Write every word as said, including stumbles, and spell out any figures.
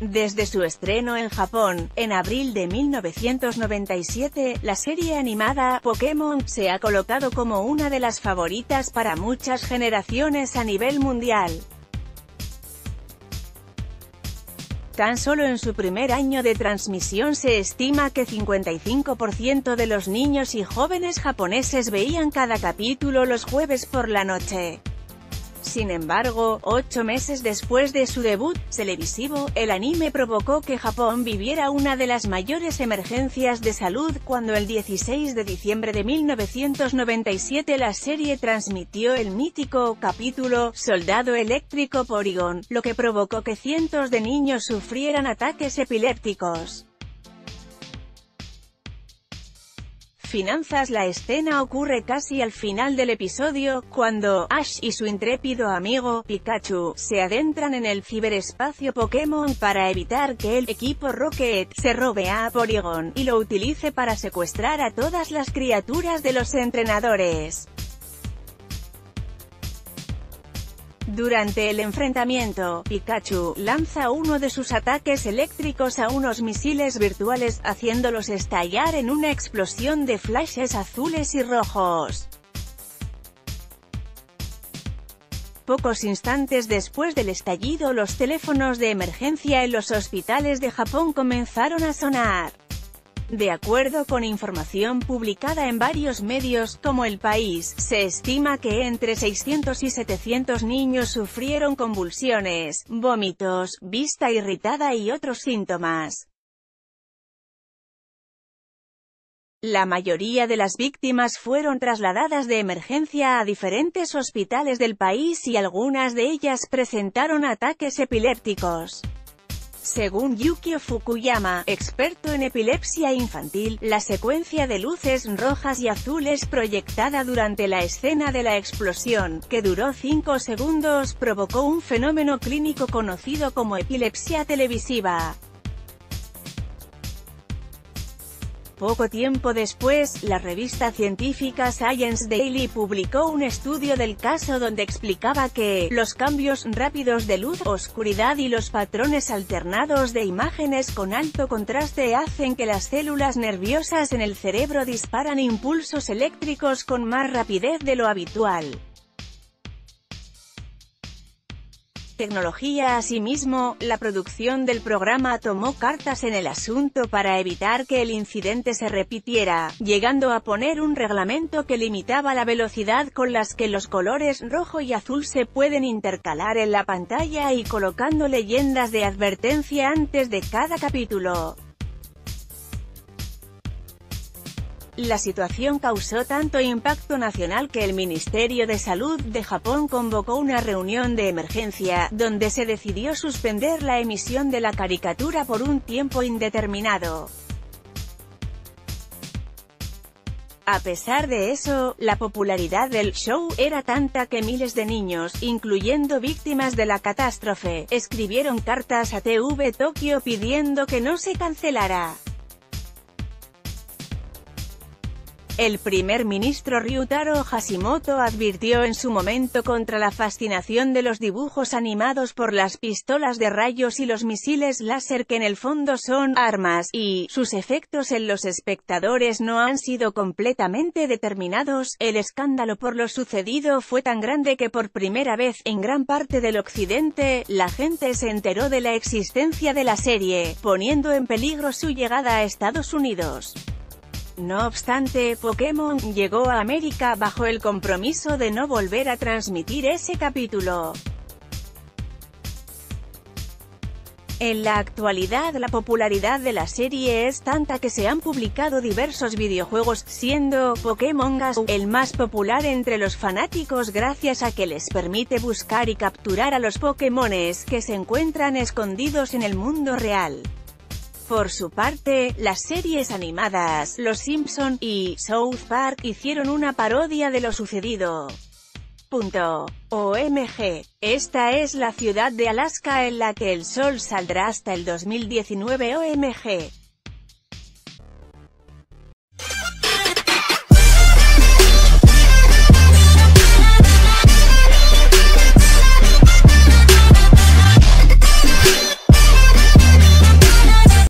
Desde su estreno en Japón, en abril de mil novecientos noventa y siete, la serie animada Pokémon se ha colocado como una de las favoritas para muchas generaciones a nivel mundial. Tan solo en su primer año de transmisión se estima que cincuenta y cinco por ciento de los niños y jóvenes japoneses veían cada capítulo los jueves por la noche. Sin embargo, ocho meses después de su debut televisivo, el anime provocó que Japón viviera una de las mayores emergencias de salud cuando el dieciséis de diciembre de mil novecientos noventa y siete la serie transmitió el mítico capítulo Soldado Eléctrico Porygon, lo que provocó que cientos de niños sufrieran ataques epilépticos. Finanzas. La escena ocurre casi al final del episodio, cuando Ash y su intrépido amigo, Pikachu, se adentran en el ciberespacio Pokémon para evitar que el equipo Rocket se robe a Porygon y lo utilice para secuestrar a todas las criaturas de los entrenadores. Durante el enfrentamiento, Pikachu lanza uno de sus ataques eléctricos a unos misiles virtuales, haciéndolos estallar en una explosión de flashes azules y rojos. Pocos instantes después del estallido, los teléfonos de emergencia en los hospitales de Japón comenzaron a sonar. De acuerdo con información publicada en varios medios, como El País, se estima que entre seiscientos y setecientos niños sufrieron convulsiones, vómitos, vista irritada y otros síntomas. La mayoría de las víctimas fueron trasladadas de emergencia a diferentes hospitales del país y algunas de ellas presentaron ataques epilépticos. Según Yukio Fukuyama, experto en epilepsia infantil, la secuencia de luces rojas y azules proyectada durante la escena de la explosión, que duró cinco segundos, provocó un fenómeno clínico conocido como epilepsia televisiva. Poco tiempo después, la revista científica Science Daily publicó un estudio del caso donde explicaba que los cambios rápidos de luz, oscuridad y los patrones alternados de imágenes con alto contraste hacen que las células nerviosas en el cerebro disparan impulsos eléctricos con más rapidez de lo habitual. Tecnología. Asimismo, la producción del programa tomó cartas en el asunto para evitar que el incidente se repitiera, llegando a poner un reglamento que limitaba la velocidad con las que los colores rojo y azul se pueden intercalar en la pantalla y colocando leyendas de advertencia antes de cada capítulo. La situación causó tanto impacto nacional que el Ministerio de Salud de Japón convocó una reunión de emergencia, donde se decidió suspender la emisión de la caricatura por un tiempo indeterminado. A pesar de eso, la popularidad del show era tanta que miles de niños, incluyendo víctimas de la catástrofe, escribieron cartas a T V Tokyo pidiendo que no se cancelara. El primer ministro Ryutaro Hashimoto advirtió en su momento contra la fascinación de los dibujos animados por las pistolas de rayos y los misiles láser que en el fondo son armas, y sus efectos en los espectadores no han sido completamente determinados. El escándalo por lo sucedido fue tan grande que por primera vez en gran parte del occidente, la gente se enteró de la existencia de la serie, poniendo en peligro su llegada a Estados Unidos. No obstante, Pokémon llegó a América bajo el compromiso de no volver a transmitir ese capítulo. En la actualidad la popularidad de la serie es tanta que se han publicado diversos videojuegos, siendo Pokémon Go el más popular entre los fanáticos gracias a que les permite buscar y capturar a los Pokémones que se encuentran escondidos en el mundo real. Por su parte, las series animadas, Los Simpson y South Park hicieron una parodia de lo sucedido. O M G. Esta es la ciudad de Alaska en la que el sol saldrá hasta el dos mil diecinueve. O M G.